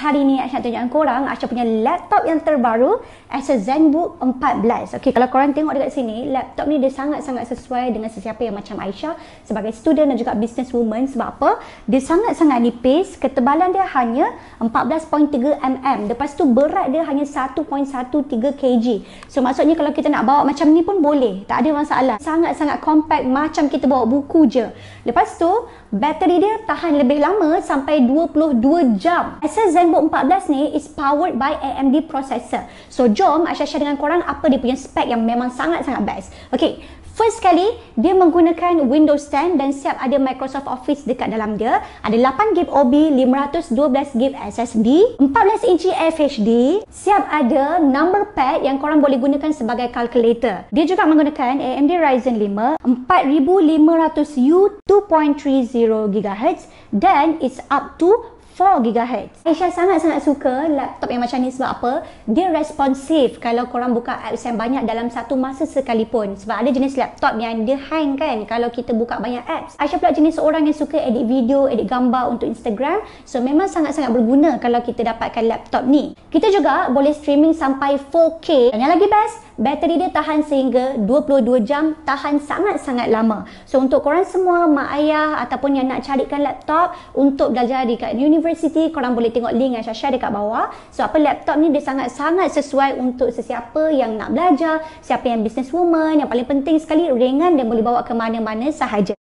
hari ni Aisyah tunjukkan korang Aisyah punya laptop yang terbaru, Asus ZenBook 14. Okey, kalau korang tengok dekat sini, laptop ni dia sangat-sangat sesuai dengan sesiapa yang macam Aisyah sebagai student dan juga businesswoman. Sebab apa? Dia sangat-sangat nipis, ketebalan dia hanya 14.3 mm. Lepas tu berat dia hanya 1.13 kg. So maksudnya kalau kita nak bawa macam ni pun boleh, tak ada masalah. Sangat-sangat compact macam kita bawa buku je. Lepas tu bateri dia tahan lebih lama sampai 22 jam. Asus ZenBook 14 ni is powered by AMD processor. So jom Aisyah share dengan korang apa dia punya spek yang memang sangat-sangat best. Okay, first sekali dia menggunakan Windows 10 dan siap ada Microsoft Office dekat dalam dia. Ada 8GB OB, 512GB SSD, 14 inci FHD, siap ada number pad yang korang boleh gunakan sebagai calculator. Dia juga menggunakan AMD Ryzen 5 4500U 2.30 GHz dan it's up to 4 GHz. Aisyah sangat-sangat suka laptop yang macam ni sebab apa? Dia responsif kalau korang buka apps yang banyak dalam satu masa sekalipun. Sebab ada jenis laptop yang dia hang kan kalau kita buka banyak apps. Aisyah pula jenis seorang yang suka edit video, edit gambar untuk Instagram. So memang sangat-sangat berguna kalau kita dapatkan laptop ni. Kita juga boleh streaming sampai 4K. Dan yang lagi best, bateri dia tahan sehingga 22 jam, tahan sangat-sangat lama. So untuk korang semua, mak ayah ataupun yang nak carikan laptop untuk belajar dekat universiti, korang boleh tengok link yang saya share dekat bawah. So apa, laptop ni dia sangat-sangat sesuai untuk sesiapa yang nak belajar, siapa yang businesswoman, yang paling penting sekali ringan dan boleh bawa ke mana-mana sahaja.